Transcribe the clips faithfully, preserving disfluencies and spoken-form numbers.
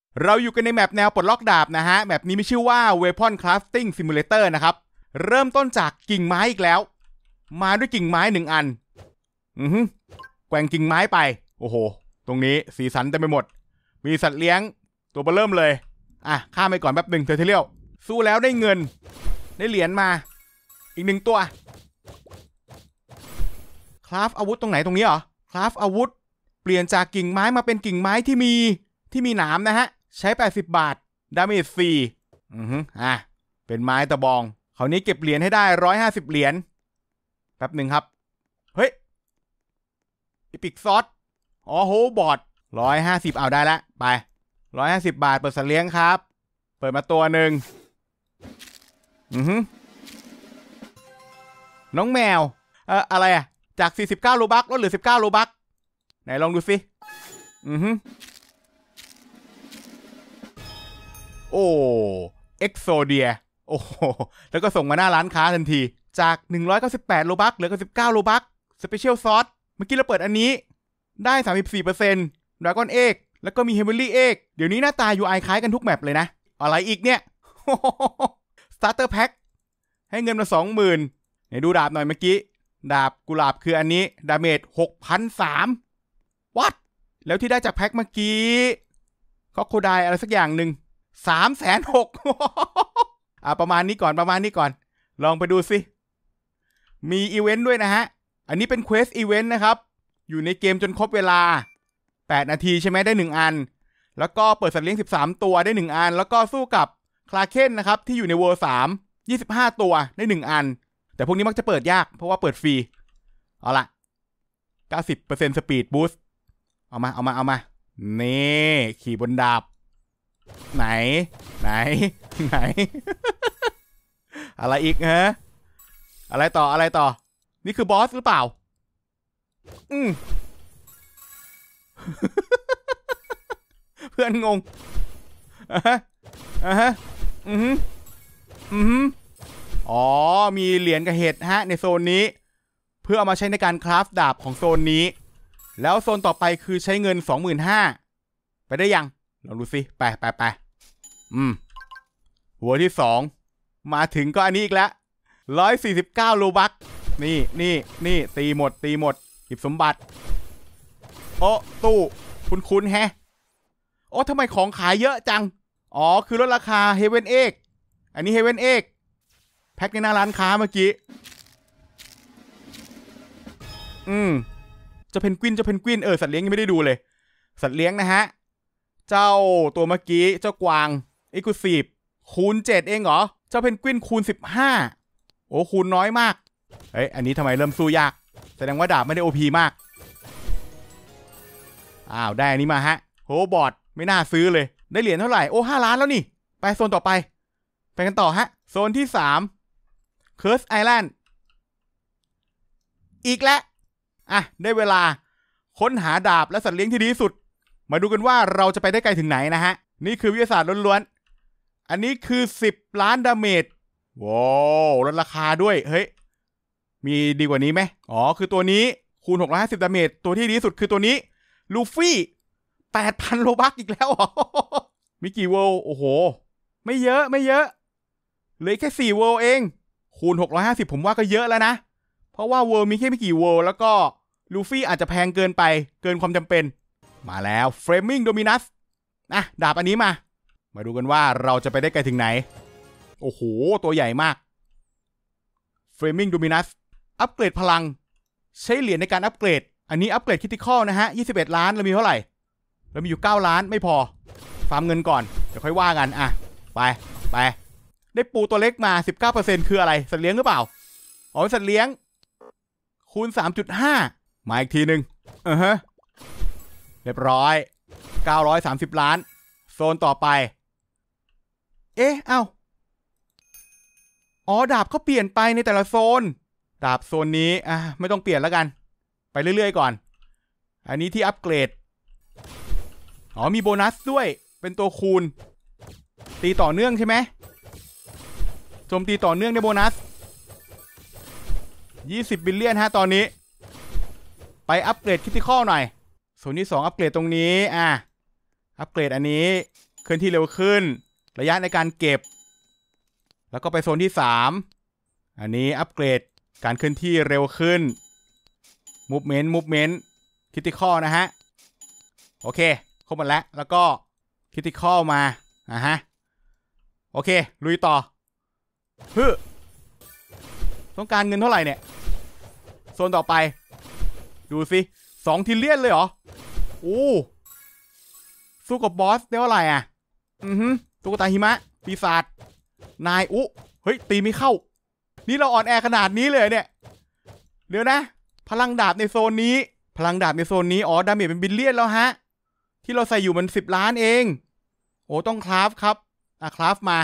เราอยู่กันในแมปแนวปลดล็อกดาบนะฮะแมปนี้มีชื่อว่า Weapon Crafting Simulator นะครับเริ่มต้นจากกิ่งไม้อีกแล้วมาด้วยกิ่งไม้หนึ่งอันอือฮึแกว่งกิ่งไม้ไปโอ้โหตรงนี้สีสันเต็มไปหมดมีสัตว์เลี้ยงตัวเบอเริ่มเลยอ่ะข้ามไปก่อนแป๊บหนึ่งเทอร์เทเรียลสู้แล้วได้เงินได้เหรียญมาอีกหนึ่งตัวคราฟอาวุธตรงไหนตรงนี้เหรอคราฟอาวุธเปลี่ยนจากกิ่งไม้มาเป็นกิ่งไม้ที่มีที่มีหนามนะฮะใช้แปดสิบบาทดาเมจสี่อือฮึอ่ะเป็นไม้ตะบองคราวนี้เก็บเหรียญให้ได้หนึ่งร้อยห้าสิบเหรียญแป๊บหนึ่งครับเฮ้ยอีพิกซอสอ๋อโหบอร์ดหนึ่งร้อยห้าสิบเอาได้ละไปหนึ่งร้อยห้าสิบบาทเปิดสัตว์เลี้ยงครับเปิดมาตัวหนึ่งอือฮึน้องแมวเอ่ออะไรอ่ะจากสี่สิบเก้าโลบัคลดเหลือสิบเก้าโลบัคไหนลองดูสิอือฮึโอ้เอ็กโซเดียโอ้โหแล้วก็ส่งมาหน้าร้านค้าทันทีจากหนึ่งร้อยเก้าสิบแปดโลบัคเหลือเก้าสิบเก้าโลบัคสเปเชียลซอสเมื่อกี้เราเปิดอันนี้ได้ สามสิบสี่เปอร์เซ็นต์ Dragon Egg แล้วก็มี Heavenly Egg เดี๋ยวนี้หน้าตา ยู ไอ คล้ายกันทุกแมปเลยนะอะไรอีกเนี่ย Starter Pack ให้เงินมา สองหมื่น ไหนดูดาบหน่อยเมื่อกี้ดาบกุหลาบคืออันนี้ดาเมจ หกพันสามร้อย วัดแล้วที่ได้จากแพ็คเมื่อกี้คอโคไดอะไรสักอย่างหนึ่ง สามแสนหกหมื่น อ่ะประมาณนี้ก่อนประมาณนี้ก่อนลองไปดูสิมีอีเวนต์ด้วยนะฮะอันนี้เป็นเควสอีเวนต์นะครับอยู่ในเกมจนครบเวลาแปดนาทีใช่ไหมได้หนึ่งอันแล้วก็เปิดสัตว์เลี้ยงสิบสามตัวได้หนึ่งอันแล้วก็สู้กับคลาเคนนะครับที่อยู่ในเวอร์สาม ยี่สิบห้าตัวได้หนึ่งอันแต่พวกนี้มักจะเปิดยากเพราะว่าเปิดฟรีเอาล่ะ เก้าสิบเปอร์เซ็นต์ สปีดบูสต์เอามาเอามาเอามานี่ขี่บนดาบไหนไหนไหน อะไรอีกฮะอะไรต่ออะไรต่อนี่คือบอสหรือเปล่าอืม เพื่อนงงอ่ะฮะอ่ะฮะอืมอืมอ๋อมีเหรียญกับเห็ดฮะในโซนนี้เพื่อเอามาใช้ในการคราฟดาบของโซนนี้แล้วโซนต่อไปคือใช้เงิน สองหมื่นห้าพัน ไปได้ยังลองดูสิไปไปไปอืมหัวที่สองมาถึงก็อันนี้อีกแล้วหนึ่งร้อยสี่สิบเก้าโลบัคนี่นี่นี่ตีหมดตีหมดหยิบสมบัติโอ้ตู้คุ้นๆแฮะโอ้ทำไมของขายเยอะจังอ๋อคือลดราคา Heaven Egg อันนี้ Heaven Egg แพ็คในหน้าร้านค้าเมื่อกี้อืมจะเพนกวินจะเพนกวินเออสัตว์เลี้ยงยังไม่ได้ดูเลยสัตว์เลี้ยงนะฮะเจ้าตัวเมื่อกี้เจ้ากวางเอ็กซ์คลูซีฟคูณเจ็ดเองเหรอเจ้าเพนกวินคูณสิบห้าโอ้คูณน้อยมากเฮ้ยอันนี้ทำไมเริ่มสู้ยากแสดงว่าดาบไม่ได้ โอ พี มากอ้าวได้อันนี้มาฮะโหบอร์ดไม่น่าซื้อเลยได้เหรียญเท่าไหร่โอ้ห้าล้านแล้วนี่ไปโซนต่อไปไปกันต่อฮะโซนที่สาม Curse Island อีกแล้วอ่ะได้เวลาค้นหาดาบและสัตว์เลี้ยงที่ดีที่สุดมาดูกันว่าเราจะไปได้ไกลถึงไหนนะฮะนี่คือวิทยาศาสตร์ล้วนๆอันนี้คือสิบล้านดาเมจว้าวลดราคาด้วยเฮ้ยมีดีกว่านี้ไหมอ๋อคือตัวนี้คูณหกร้อยห้าสิบดาเมจตัวที่ดีที่สุดคือตัวนี้ลูฟี่ แปดพัน โลบัคอีกแล้วอ๋อมีกี่เวิลด์โอ้โหไม่เยอะไม่เยอะเหลือแค่สี่เวิลด์เองคูณหกร้อยห้าสิบผมว่าก็เยอะแล้วนะเพราะว่าเวิลด์มีแค่ไม่กี่เวิลด์แล้วก็ลูฟี่อาจจะแพงเกินไปเกินความจำเป็นมาแล้วเฟรมิงโดมินัสนะดาบอันนี้มามาดูกันว่าเราจะไปได้ไกลถึงไหนโอ้โหตัวใหญ่มากเฟรมิงโดมินัสอัปเกรดพลังใช้เหรียญในการอัปเกรดอันนี้อัปเกรดคริติคอลนะฮะยี่สิบเอ็ดล้านเรามีเท่าไหร่เรามีอยู่เก้าล้านไม่พอฟาร์มเงินก่อนเดี๋ยวค่อยว่ากันอ่ะไปไปได้ปูตัวเล็กมา สิบเก้าเปอร์เซ็นต์ คืออะไรสัตว์เลี้ยงหรือเปล่าอ๋อสัตว์เลี้ยงคูณ สามจุดห้า มาอีกทีนึงอือฮะเรียบร้อยเก้าร้อยสามสิบล้านโซนต่อไปเอ๊ะเอ้าอ๋อดาบเขาเปลี่ยนไปในแต่ละโซนดาบโซนนี้อ่ะไม่ต้องเปลี่ยนแล้วกันไปเรื่อยๆก่อนอันนี้ที่อัปเกรดอ๋อมีโบนัสด้วยเป็นตัวคูณตีต่อเนื่องใช่ไหมโจมตีต่อเนื่องได้โบนัสยี่สิบบิลเลียนฮะตอนนี้ไปอัปเกรดคริติคอลหน่อยโซนที่สองอัปเกรดตรงนี้อ่ะอัปเกรดอันนี้เคลื่อนที่เร็วขึ้นระยะในการเก็บแล้วก็ไปโซนที่สามอันนี้อัปเกรดการเคลื่อนที่เร็วขึ้น movement movement critical นะฮะโอเคครบหมดแล้วแล้วก็ critical มาอ่ะฮะโอเคลุยต่อฮึต้องการเงินเท่าไหร่เนี่ยโซนต่อไปดูสิสองทิลเลียนเลยเหรอโอ้สู้กับบอสได้เท่าไหร่อ่ะอือฮึตุ๊กตาหิมะปีศาจนายอุ๊เฮ้ยตีไม่เข้านี่เราอ่อนแอขนาดนี้เลยเนี่ยเดี๋ยวนะพลังดาบในโซนนี้พลังดาบในโซนนี้อ๋อดาเมจเป็นบิลเลียนแล้วฮะที่เราใส่อยู่มันสิบล้านเองโอ้ต้องคราฟครับอ่ะคราฟมา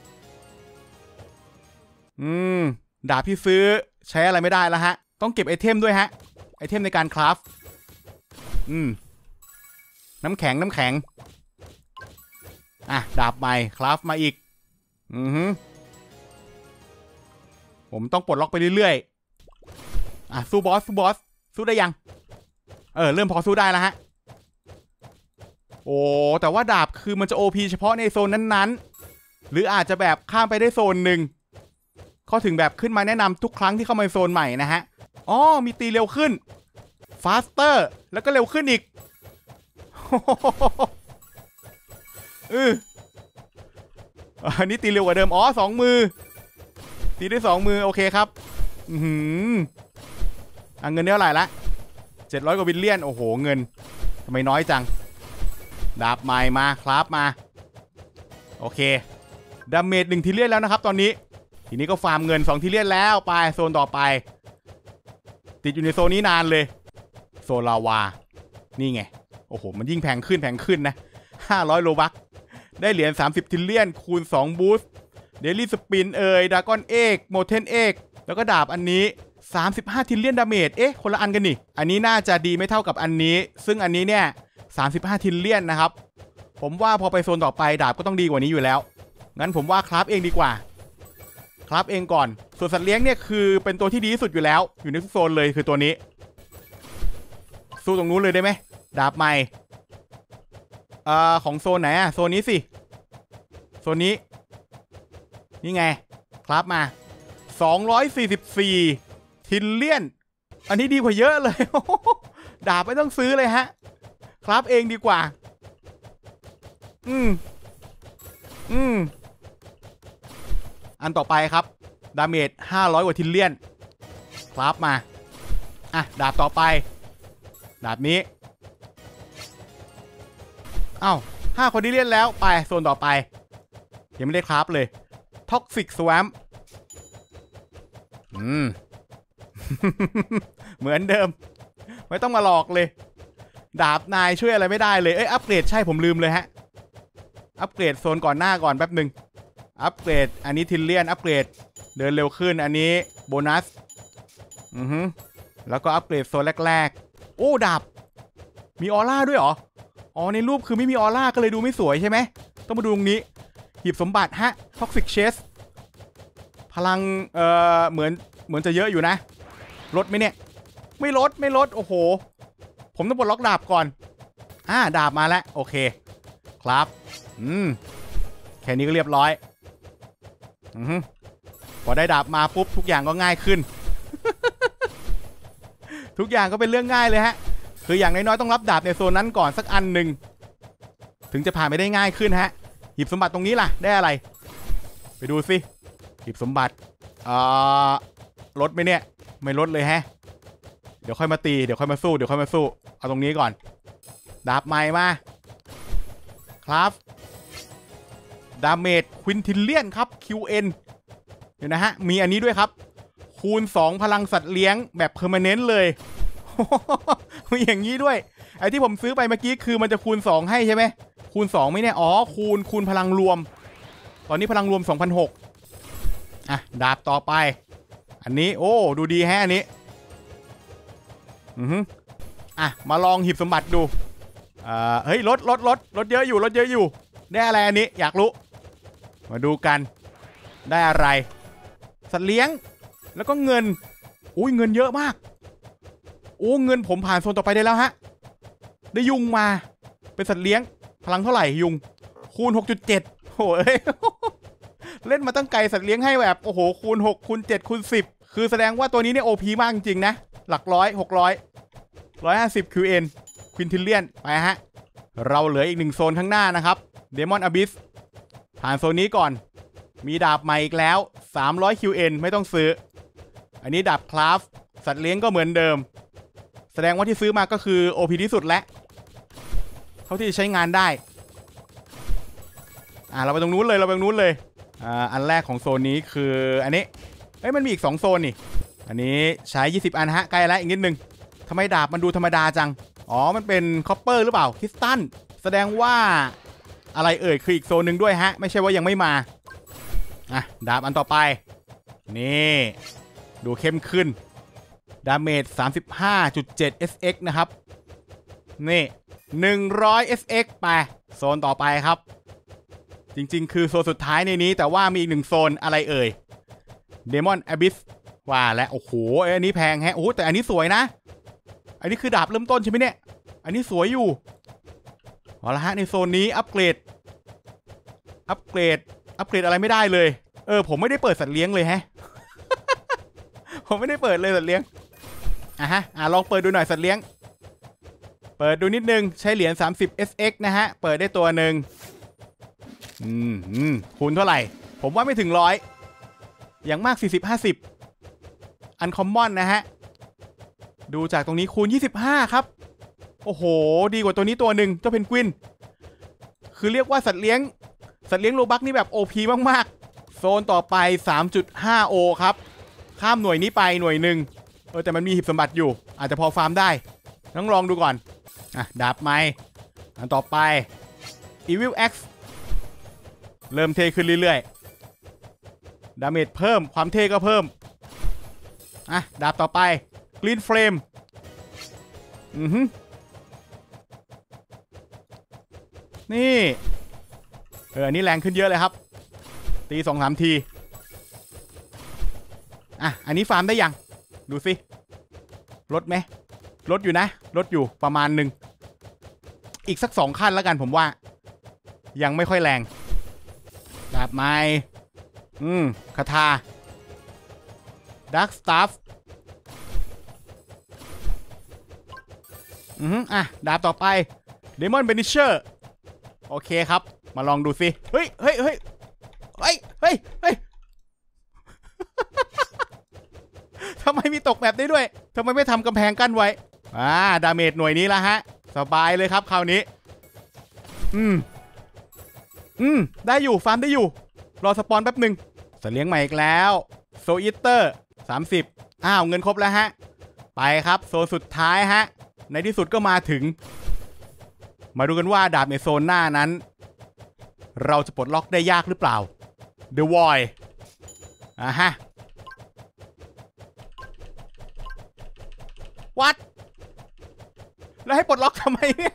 อืมดาบที่ซื้อใช้อะไรไม่ได้แล้วฮะต้องเก็บไอเทมด้วยฮะไอเทมในการคราฟอืมน้ำแข็งน้ำแข็งอ่ะดาบใหม่คราฟมาอีกอือฮึผมต้องปลดล็อกไปเรื่อยๆอ่ะสู้บอสสู้บอสสู้ได้ยังเออเริ่มพอสู้ได้แล้วฮะโอ้แต่ว่าดาบคือมันจะ โอ พี เฉพาะในโซนนั้นๆหรืออาจจะแบบข้ามไปได้โซนหนึ่งเขาถึงแบบขึ้นมาแนะนำทุกครั้งที่เข้ามาในโซนใหม่นะฮะอ๋อมีตีเร็วขึ้น faster แล้วก็เร็วขึ้นอีกเอออันนี้ตีเร็วกว่าเดิมอ๋อสองมือตีได้สองมือโอเคครับอือหืออ่ะเงินเท่าไหร่ละเจ็ดร้อยกว่าบิลเลียนโอ้โหเงินทำไมน้อยจังดาบใหม่มาครับมาโอเคดาเมจหนึ่งทิลเลียนแล้วนะครับตอนนี้ทีนี้ก็ฟาร์มเงินสองทิลเลียนแล้วไปโซนต่อไปติดอยู่ในโซนนี้นานเลยโซนลาวานี่ไงโอ้โหมันยิ่งแพงขึ้นแพงขึ้นนะห้าร้อยโลบัคได้เหรียญสามสิบทิลเลียนคูณสองบูสต์เดลี่สปินเอ่ยดากอนเอกโมเทนเอกแล้วก็ดาบอันนี้สามสิบห้าทิลเลียนดาเมจเอ๊ะคนละอันกันนี่อันนี้น่าจะดีไม่เท่ากับอันนี้ซึ่งอันนี้เนี่ยสามสิบห้าทิลเลียนนะครับผมว่าพอไปโซนต่อไปดาบก็ต้องดีกว่านี้อยู่แล้วงั้นผมว่าคราฟเองดีกว่าคราฟเองก่อนส่วนสัตว์เลี้ยงเนี่ยคือเป็นตัวที่ดีที่สุดอยู่แล้วอยู่ในทุกโซนเลยคือตัวนี้สู้ตรงนู้นเลยได้ไหมดาบใหม่เอ่อของโซนไหนอะโซนนี้สิโซนนี้นี่ไงครับมาสองร้อยสี่สิบสี่ทิลเลียนอันนี้ดีกว่าเยอะเลย ดาบไม่ต้องซื้อเลยฮะครับเองดีกว่าอืมอืมอันต่อไปครับดาเมจห้าร้อยกว่าทิลเลียนครับมาอ่ะดาบต่อไปดาบนี้อ้าวห้าคนที่เล่นแล้วไปโซนต่อไปยังไม่ได้คราฟเลยท็อกซิกสวมอืม เหมือนเดิมไม่ต้องมาหลอกเลยดาบนายช่วยอะไรไม่ได้เลยเอ้ยอัปเกรดใช่ผมลืมเลยฮะอัปเกรดโซนก่อนหน้าก่อนแป๊บหนึ่งอัปเกรดอันนี้ทิลเลียนอัปเกรดเดินเร็วขึ้นอันนี้โบนัสอือฮึแล้วก็อัปเกรดโซนแรกๆโอ้ดาบมีออร่าด้วยเหรออ๋อในรูปคือไม่มีออร่าก็เลยดูไม่สวยใช่ไหมต้องมาดูตรงนี้หีบสมบัติฮะท็อกซิกเชสพลังเอ่อเหมือนเหมือนจะเยอะอยู่นะลดไหมเนี่ยไม่ลดไม่ลดโอ้โหผมต้องปลดล็อกดาบก่อนอ่าดาบมาแล้วโอเคครับอืมแค่นี้ก็เรียบร้อยอือพอได้ดาบมาปุ๊บทุกอย่างก็ง่ายขึ้น ทุกอย่างก็เป็นเรื่องง่ายเลยฮะคืออย่างน้อยๆต้องรับดาบในโซนนั้นก่อนสักอันหนึ่งถึงจะผ่านไปได้ง่ายขึ้นฮะหยิบสมบัติตรงนี้ล่ะได้อะไรไปดูสิหยิบสมบัติอ่าลดไหมเนี่ยไม่ลดเลยฮะเดี๋ยวค่อยมาตีเดี๋ยวค่อยมาสู้เดี๋ยวค่อยมาสู้เอาตรงนี้ก่อนดาบใหม่มาครับดาเมจควินทิลเลียนครับ คิว เอ็น เดี๋ยวนะฮะมีอันนี้ด้วยครับคูณสองพลังสัตว์เลี้ยงแบบเพอร์แมเนนต์เลย มีอย่างนี้ด้วยไอ้ที่ผมซื้อไปเมื่อกี้คือมันจะคูณสองให้ใช่ไหมคูณสองไม่เนี่ยอ๋อคูณคูณพลังรวมตอนนี้พลังรวม สองพันหกร้อย อ่ะดาบต่อไปอันนี้โอ้ดูดีแฮะอันนี้อือฮึอ่ะมาลองหีบสมบัติดูอ่าเฮ้ยลดลดลดลดเยอะอยู่ลดเยอะอยู่ได้อะไรอันนี้อยากรู้มาดูกันได้อะไรสัตว์เลี้ยงแล้วก็เงินอุ้ยเงินเยอะมากโอ้เงินผมผ่านโซนต่อไปได้แล้วฮะได้ยุงมาเป็นสัตว์เลี้ยงพลังเท่าไหร่ยุงโหคูณ หกจุดเจ็ด โอ้ย เล่นมาตั้งไกลสัตว์เลี้ยงให้แบบโอ้โหคูณหกคูณเจ็ดคูณสิบคือแสดงว่าตัวนี้เนี่ย โอ พี มากจริงๆนะหลักร้อยหกร้อย หนึ่งร้อยห้าสิบ คิว เอ็น ควินทิลเลียนไปฮะเราเหลืออีกหนึ่งโซนข้างหน้านะครับเดมอนอะบิสผ่านโซนนี้ก่อนมีดาบใหม่อีกแล้วสามร้อย คิว เอ็น ไม่ต้องซื้ออันนี้ดาบคราฟสัตว์เลี้ยงก็เหมือนเดิมแสดงว่าที่ซื้อมาก็คือ โอ พี ที่สุดแล้วเท่าที่จะใช้งานได้อ่าเราไปตรงนู้นเลยเราไปตรงนู้นเลยอ่าอันแรกของโซนนี้คืออันนี้เอ้ยมันมีอีกสองโซนนี่อันนี้ใช้ยี่สิบอันฮะใกล้แล้วอีกนิดนึงทำไมดาบมันดูธรรมดาจังอ๋อมันเป็นคอปเปอร์หรือเปล่าคริสตัลแสดงว่าอะไรเอ่ยคืออีกโซนหนึ่งด้วยฮะไม่ใช่ว่ายังไม่มาอ่ะดาบอันต่อไปนี่ดูเข้มขึ้นดาเมจ สามสิบห้าจุดเจ็ด เอส เอ็กซ์ นะครับนี่หนึ่งร้อย เอส เอ็กซ์ ไปโซนต่อไปครับจริงๆคือโซนสุดท้ายในนี้แต่ว่ามีอีกหนึ่งโซนอะไรเอ่ย Demon Abyss ว่าและโอ้โหอันนี้แพงแฮะโอ้แต่อันนี้สวยนะอันนี้คือดาบเริ่มต้นใช่ไหมเนี่ยอันนี้สวยอยู่เอาละฮะในโซนนี้อัปเกรดอัปเกรดอัปเกรดอะไรไม่ได้เลยเออผมไม่ได้เปิดสัตว์เลี้ยงเลยแฮะ ผมไม่ได้เปิดเลยสัตว์เลี้ยงอ่ะฮะอ่ะลองเปิดดูหน่อยสัตว์เลี้ยงเปิดดูนิดนึงใช้เหรียญสามสิบ เอส เอ็กซ์ นะฮะเปิดได้ตัวหนึ่งอืมอืมคูณเท่าไหร่ผมว่าไม่ถึงร้อยอย่างมากสี่สิบ ห้าสิบอันคอมมอนนะฮะดูจากตรงนี้คูณยี่สิบห้าครับโอ้โหดีกว่าตัวนี้ตัวหนึ่งเจ้าเพนกวินคือเรียกว่าสัตว์เลี้ยงสัตว์เลี้ยงโลบักนี่แบบ โอ พี มากๆโซนต่อไป สามจุดห้า โอ ครับข้ามหน่วยนี้ไปหน่วยหนึ่งเออแต่มันมีหีบสมบัติอยู่อาจจะพอฟาร์มได้ต้องลองดูก่อนอ่ะดาบไม้อันต่อไป Evil Axe เริ่มเทขึ้นเรื่อยๆดาเมจเพิ่มความเทก็เพิ่มอ่ะดาบต่อไป Green Flame อือฮึนี่เอออันนี้แรงขึ้นเยอะเลยครับตีสองสามทีอ่ะอันนี้ฟาร์มได้ยังดูสิลดไหมลดอยู่นะลดอยู่ประมาณหนึ่งอีกสักสองขั้นแล้วกันผมว่ายังไม่ค่อยแรงดาบไม้อืมคาถา Dark Staff อืออ่ะดาบต่อไป Demon Banisher โอเคครับมาลองดูสิเฮ้ยเฮ้ยเฮ้ยเฮ้ยเฮ้ยเฮ้ย ทำไมมีตกแบบได้ด้วยทำไมไม่ทำกำแพงกั้นไว้อ่าดาเมจหน่วยนี้ละฮะสบายเลยครับคราวนี้อืมอืมได้อยู่ฟาร์มได้อยู่รอสปอนแป๊บหนึ่งสัตว์เลี้ยงใหม่อีกแล้วโซอิเตอร์สามสิบอ้าวเงินครบแล้วฮะไปครับโซนสุดท้ายฮะในที่สุดก็มาถึงมาดูกันว่าดาบในโซนหน้านั้นเราจะปลดล็อกได้ยากหรือเปล่า The Void อ่ะฮะวัดแล้วให้ปลดล็อกทำไมเนี่ย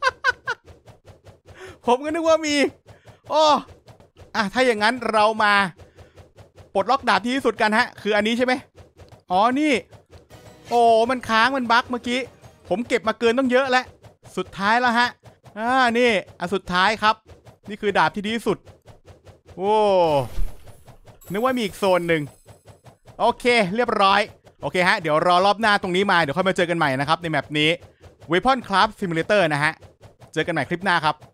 ผมก็นึกว่ามีโอ้อ่ะถ้าอย่างนั้นเรามาปลดล็อกดาบที่ที่สุดกันฮะคืออันนี้ใช่ไหมอ๋อนี่โอ้มันค้างมันบั๊กเมื่อกี้ผมเก็บมาเกินต้องเยอะแล้วสุดท้ายแล้วฮะอ่านี่อันสุดท้ายครับนี่คือดาบที่ดีที่สุดโอ้นึกว่ามีอีกโซนหนึ่งโอเคเรียบร้อยโอเคฮะเดี๋ยวรอรอบหน้าตรงนี้มาเดี๋ยวค่อยมาเจอกันใหม่นะครับในแมปนี้ Weapon Craft Simulator นะฮะเจอกันใหม่คลิปหน้าครับ